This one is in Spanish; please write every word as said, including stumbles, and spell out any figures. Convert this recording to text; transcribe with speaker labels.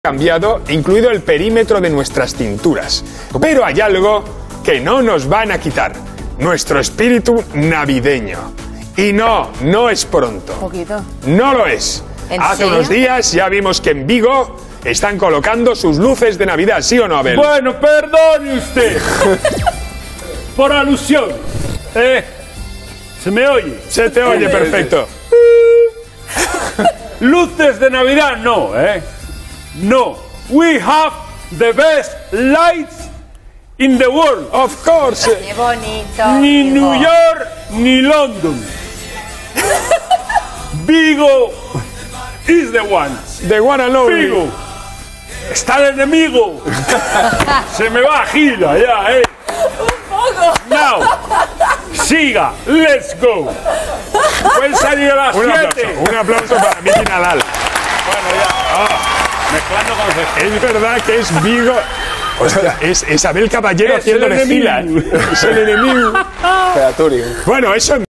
Speaker 1: cambiado, incluido el perímetro de nuestras cinturas. Pero hay algo que no nos van a quitar: nuestro espíritu navideño. Y no, no es pronto.
Speaker 2: Poquito.
Speaker 1: No lo es.
Speaker 2: ¿En
Speaker 1: Hace
Speaker 2: serio?
Speaker 1: unos días ya vimos que en Vigo están colocando sus luces de Navidad, ¿sí o no, Abel?
Speaker 3: Bueno, perdone usted. Por alusión. ¿Eh? ¿Se me oye?
Speaker 1: Se te oye perfecto.
Speaker 3: Luces de Navidad, no, ¿eh? No. We have the best lights in the world.
Speaker 1: Of course.
Speaker 2: Qué bonito.
Speaker 3: Ni
Speaker 2: Vigo.
Speaker 3: New York ni London. Vigo is the one.
Speaker 1: The one and only.
Speaker 3: Vigo. Está el enemigo. Se me va a gira ya, ¿eh? Now. Siga. Let's go. Pueden salir a las
Speaker 1: Un aplauso,
Speaker 3: siete.
Speaker 1: un aplauso para Miki Nadal.
Speaker 3: Bueno, ya. Mezclando con los...
Speaker 1: Es verdad que es Vigo. O sea, es Isabel Caballero
Speaker 3: Es
Speaker 1: haciendo
Speaker 3: el
Speaker 1: de
Speaker 3: enemigo.
Speaker 1: gilas. Es el enemigo. Bueno, eso